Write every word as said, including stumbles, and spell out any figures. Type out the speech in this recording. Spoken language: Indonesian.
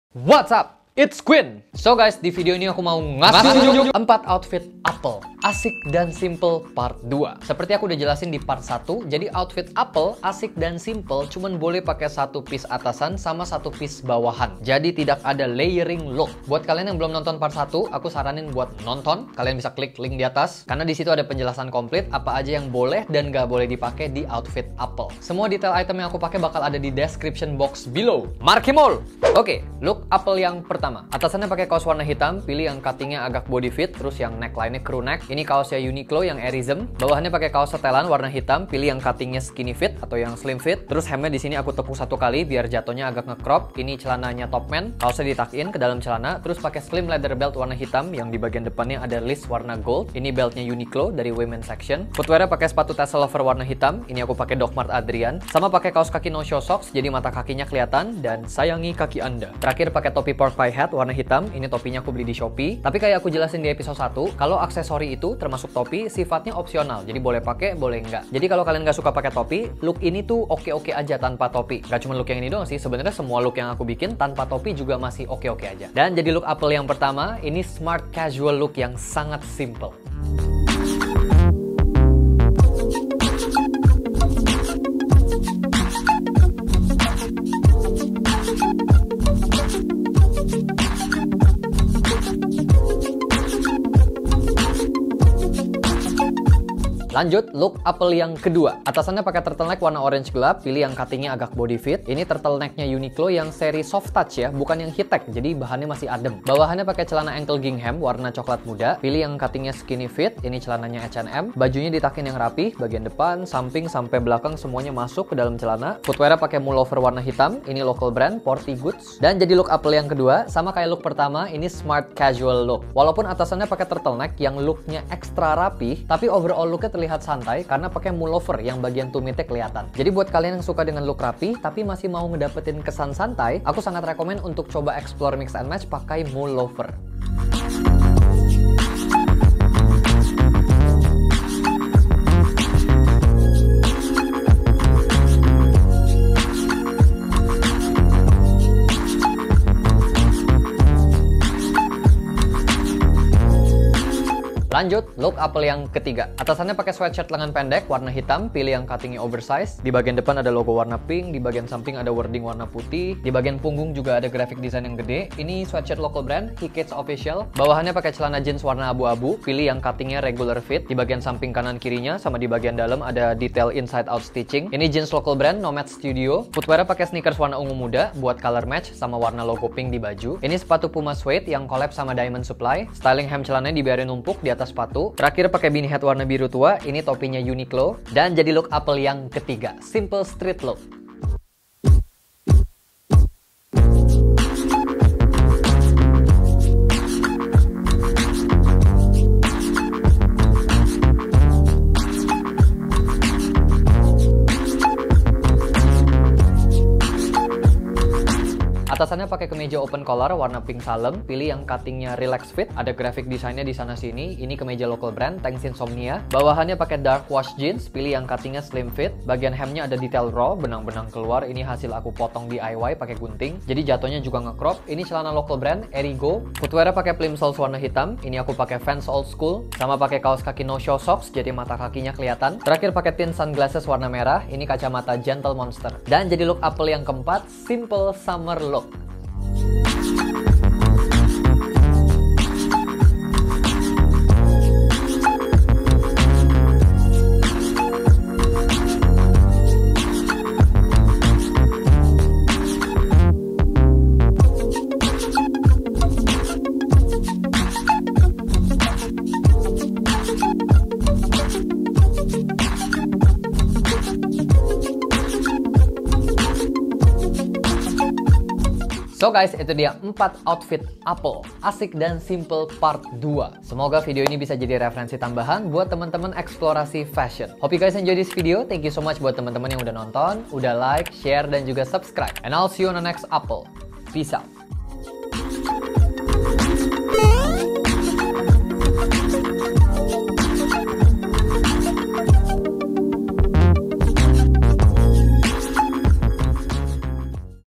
What's up? It's Quinn. So guys, di video ini aku mau ngasih empat outfit Apple asik dan simple part dua. Seperti aku udah jelasin di part satu, jadi outfit Apple asik dan simple cuman boleh pakai satu piece atasan sama satu piece bawahan. Jadi tidak ada layering look. Buat kalian yang belum nonton part satu, aku saranin buat nonton. Kalian bisa klik link di atas karena di situ ada penjelasan komplit apa aja yang boleh dan gak boleh dipakai di outfit Apple. Semua detail item yang aku pakai bakal ada di description box below. Markimol. Oke, look Apple yang pertama. Atasannya pakai kaos warna hitam, pilih yang cuttingnya agak body fit, terus yang neckline-nya crew neck. Ini kaosnya Uniqlo yang Airism. Bawahannya pakai kaos setelan warna hitam, pilih yang cuttingnya skinny fit atau yang slim fit. Terus hemnya di sini aku tepuk satu kali biar jatuhnya agak nge-crop. Ini celananya Topman, kaosnya ditakin ke dalam celana. Terus pakai slim leather belt warna hitam yang di bagian depannya ada list warna gold. Ini beltnya Uniqlo dari women section. Footwear-nya pakai sepatu tassel lover warna hitam. Ini aku pakai Doc Mart Adrian. Sama pakai kaos kaki no show socks, jadi mata kakinya kelihatan dan sayangi kaki Anda. Terakhir pakai topi pork pie hat warna hitam. Ini topinya aku beli di Shopee. Tapi kayak aku jelasin di episode satu, kalau aksesori itu termasuk topi sifatnya opsional. Jadi boleh pakai, boleh enggak. Jadi kalau kalian nggak suka pakai topi, look ini tuh oke-oke aja tanpa topi. Gak cuma look yang ini doang sih, sebenarnya semua look yang aku bikin tanpa topi juga masih oke-oke aja. Dan jadi look Apple yang pertama, ini smart casual look yang sangat simple. Lanjut, look Apple yang kedua. Atasannya pakai turtleneck warna orange gelap, pilih yang cuttingnya agak body fit. Ini turtlenecknya Uniqlo yang seri soft touch ya, bukan yang heat tech, jadi bahannya masih adem. Bawahannya pakai celana ankle gingham warna coklat muda, pilih yang cuttingnya skinny fit. Ini celananya H and M. Bajunya ditakin yang rapi, bagian depan, samping sampai belakang semuanya masuk ke dalam celana. Footwear pakai pullover warna hitam, ini local brand Porty Goods. Dan jadi look Apple yang kedua, sama kayak look pertama, ini smart casual look. Walaupun atasannya pakai turtleneck yang looknya ekstra rapi, tapi overall looknya terlihat terlihat santai karena pakai pullover yang bagian tumitnya kelihatan. Jadi buat kalian yang suka dengan look rapi tapi masih mau ngedapetin kesan santai, aku sangat rekomen untuk coba explore mix and match pakai pullover. Lanjut, look Apple yang ketiga. Atasannya pakai sweatshirt lengan pendek warna hitam, pilih yang cuttingnya oversize. Di bagian depan ada logo warna pink, di bagian samping ada wording warna putih, di bagian punggung juga ada graphic design yang gede. Ini sweatshirt local brand, Hikits Official. Bawahannya pakai celana jeans warna abu-abu, pilih yang cuttingnya regular fit. Di bagian samping kanan kirinya sama di bagian dalam ada detail inside out stitching. Ini jeans local brand, Nomad Studio. Footwear pakai sneakers warna ungu muda buat color match sama warna logo pink di baju. Ini sepatu Puma Suede yang collab sama Diamond Supply. Styling hem celananya dibiarin numpuk di atas sepatu. Terakhir pakai beanie hat warna biru tua, ini topinya Uniqlo. Dan jadi look Apple yang ketiga, simple street look. Atasannya pakai kemeja open collar warna pink salem, pilih yang cuttingnya relax fit, ada graphic desainnya di sana sini. Ini kemeja local brand Thanks Insomnia. Bawahannya pakai dark wash jeans, pilih yang cuttingnya slim fit. Bagian hemnya ada detail raw, benang-benang keluar. Ini hasil aku potong D I Y pakai gunting, jadi jatuhnya juga nge-crop. Ini celana local brand Erigo. Footwear pakai plimsolls warna hitam. Ini aku pakai Vans Old School, sama pakai kaos kaki no show socks, jadi mata kakinya kelihatan. Terakhir pakai tint sunglasses warna merah. Ini kacamata Gentle Monster. Dan jadi look Apple yang keempat, simple summer look. So guys, itu dia empat outfit Apple asik dan simple part dua. Semoga video ini bisa jadi referensi tambahan buat teman-teman eksplorasi fashion. Hope you guys enjoy this video. Thank you so much buat teman-teman yang udah nonton, udah like, share, dan juga subscribe. And I'll see you on the next Apple. Peace out.